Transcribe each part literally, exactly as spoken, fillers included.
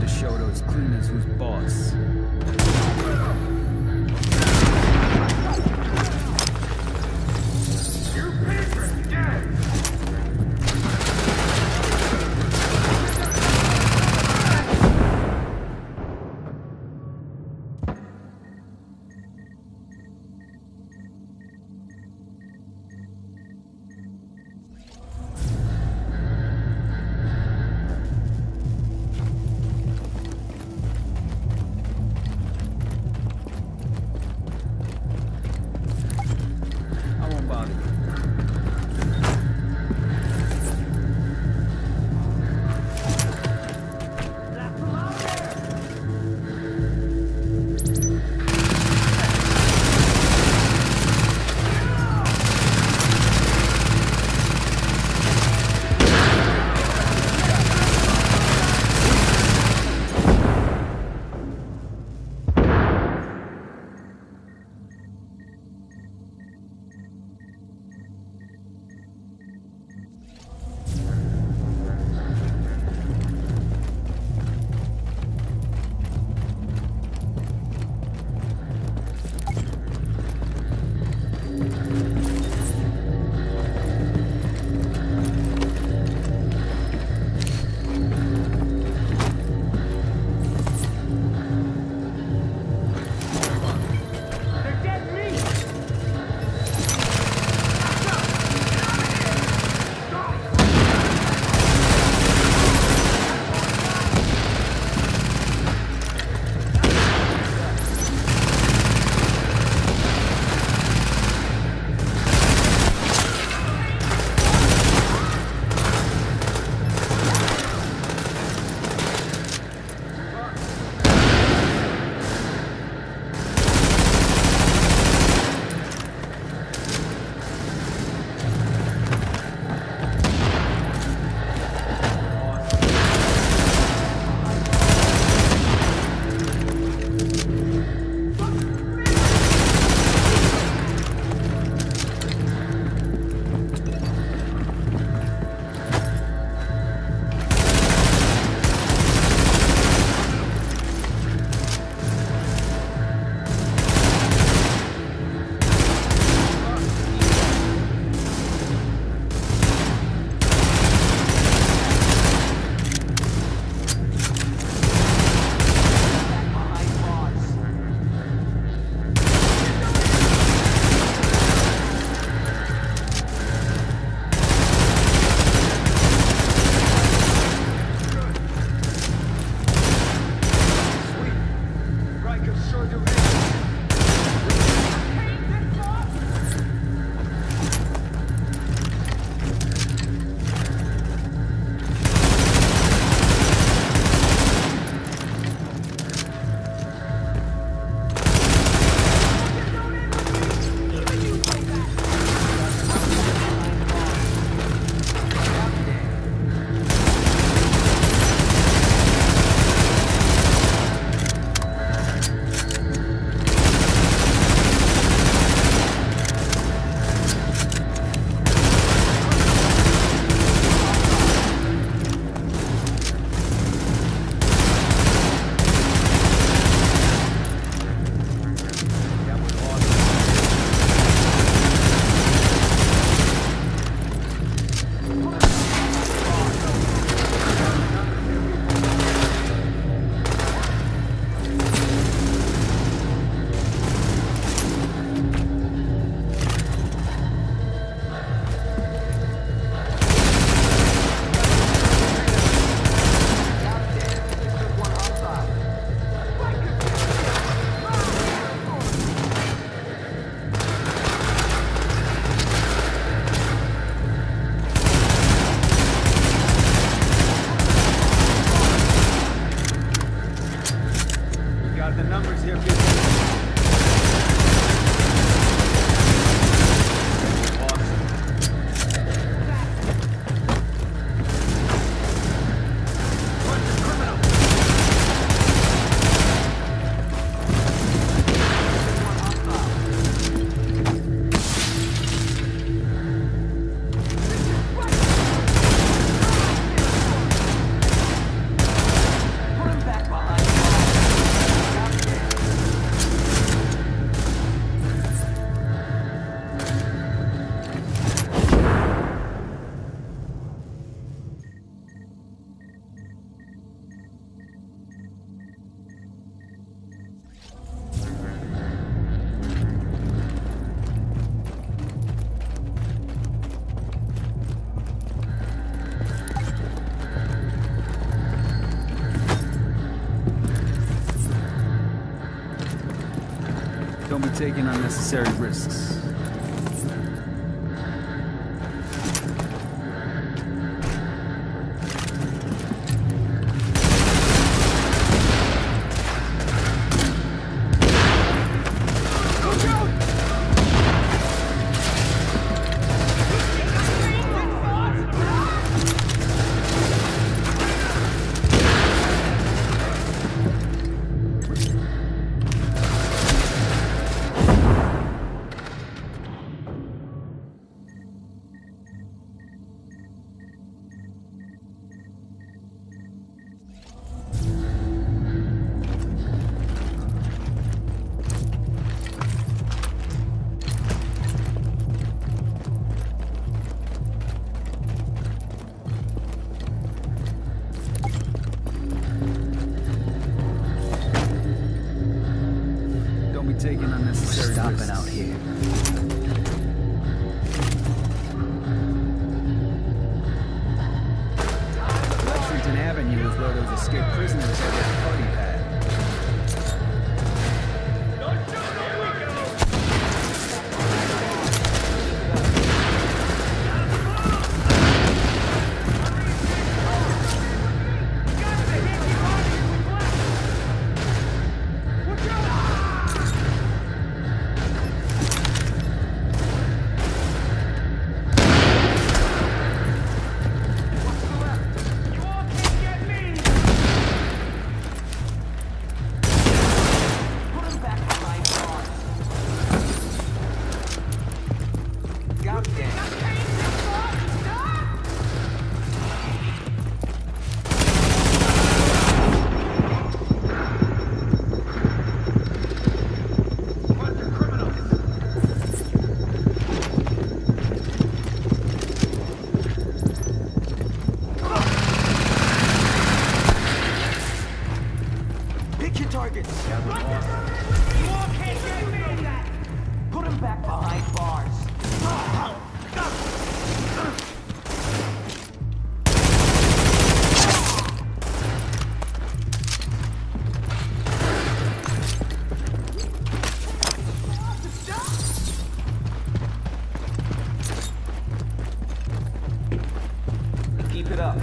to show those cleaners who's boss. You patron, dead! Don't be taking unnecessary risks. Taking unnecessary Stopping risks. out here. Lexington Avenue is where those escaped prisoners had their party pad. Targets. You all can't get me! Put him back behind bars. Keep it up.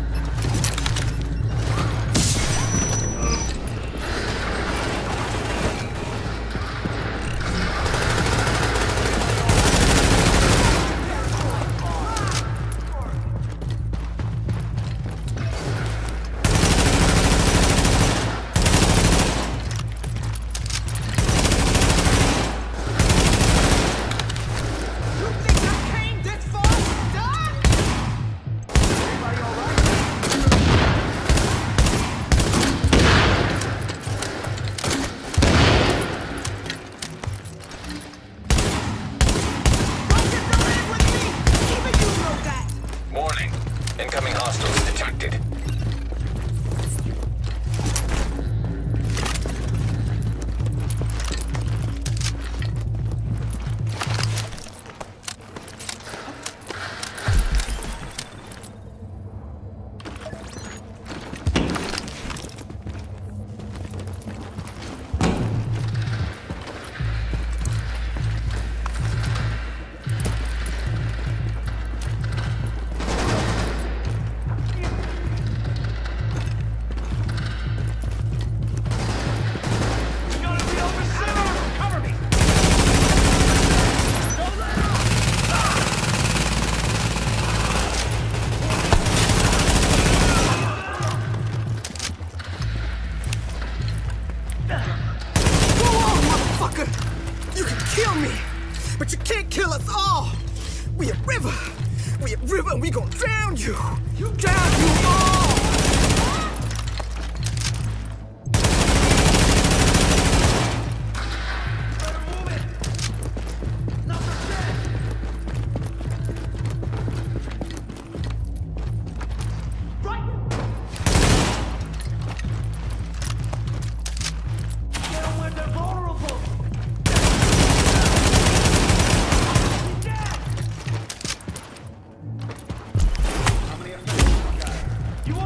Incoming hostiles detected. You can kill me, but you can't kill us all. We a river. We a river and we gonna drown you. You drown you all. You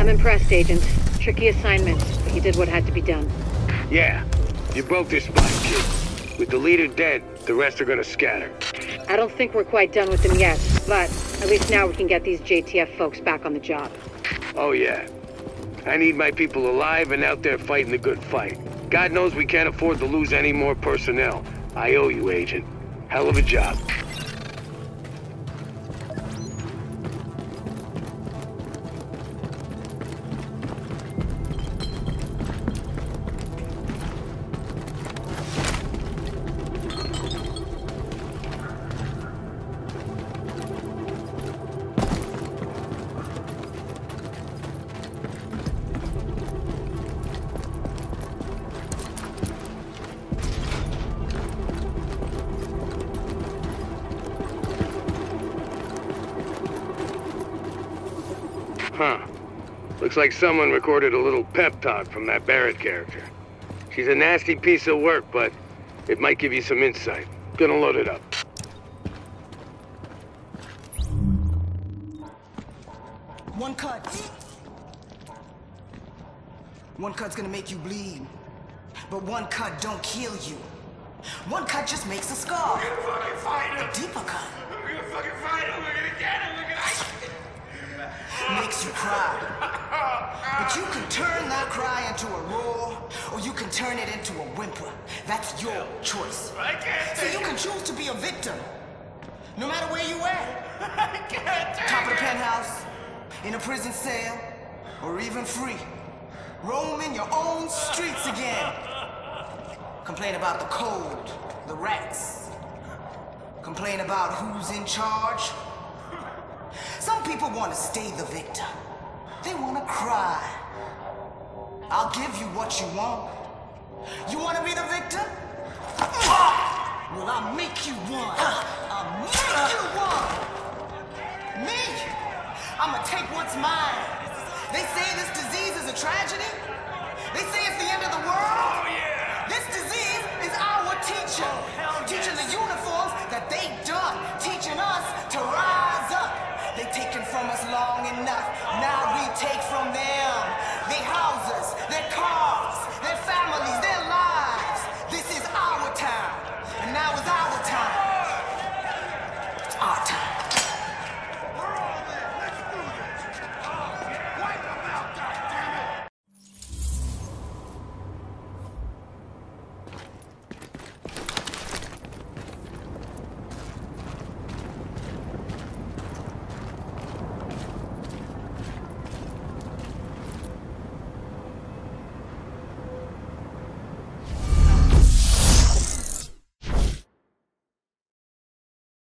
I'm impressed, Agent. Tricky assignment, but you did what had to be done. Yeah, you broke their spine, kid. With the leader dead, the rest are gonna scatter. I don't think we're quite done with them yet, but at least now we can get these J T F folks back on the job. Oh yeah. I need my people alive and out there fighting the good fight. God knows we can't afford to lose any more personnel. I owe you, Agent. Hell of a job. Huh. Looks like someone recorded a little pep talk from that Barrett character. She's a nasty piece of work, but it might give you some insight. Gonna load it up. One cut. One cut's gonna make you bleed. But one cut don't kill you. One cut just makes a scar. We're gonna fucking fight him. A deeper cut We're gonna fucking fight him. We're gonna get him. We're gonna... makes you cry. But you can turn that cry into a roar, or you can turn it into a whimper. That's your choice. I can't So take you it. can choose to be a victim, no matter where you at. I can't take Top of the it. penthouse, in a prison cell, or even free. Roaming your own streets again. Complain about the cold, the rats. Complain about who's in charge. Some people want to stay the victim. They want to cry. I'll give you what you want. You want to be the victim? Well, I'll make you one. I'll make you one. Me? I'm gonna take what's mine. They say this disease is a tragedy. They say it's the end of the world.